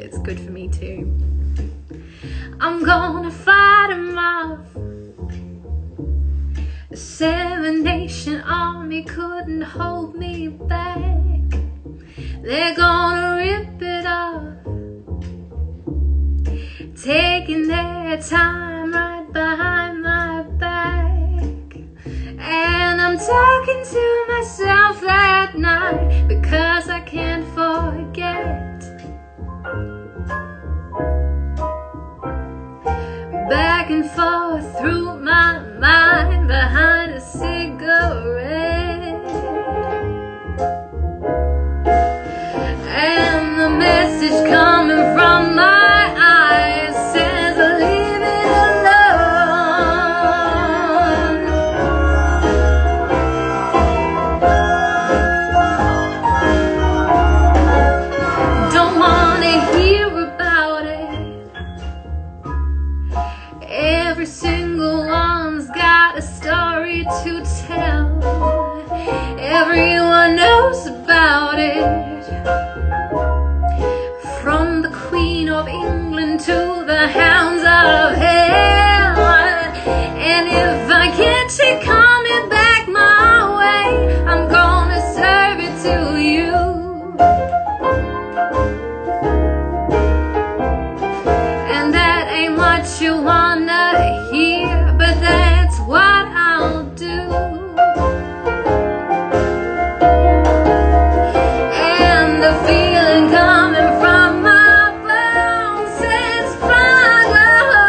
It's good for me too. I'm gonna fight 'em off. The Seven Nation Army couldn't hold me back. They're gonna rip it off, taking their time right behind my back. And I'm talking to myself at night because I can't forget. Back and forth through my mind behind a cigarette. And the message coming from my eyes says leave it alone. Don't wanna hear about it. Every single one's got a story to tell. Everyone knows about it, from the Queen of England to the hounds of hell. And if I get it coming back my way, I'm gonna serve it to you. And that ain't what you wanna hear, but that's what I'll do. And the feeling coming from my bones says follow.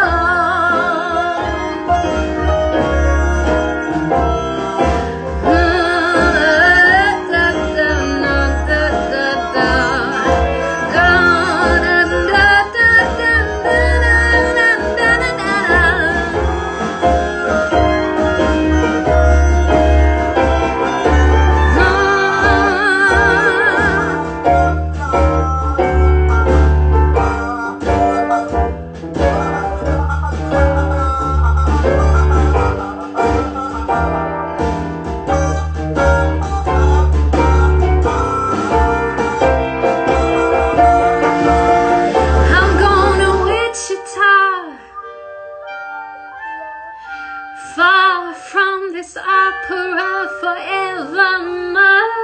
Far from this opera forevermore.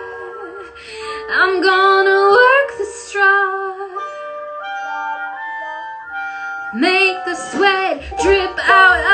I'm gonna work the straw, make the sweat drip out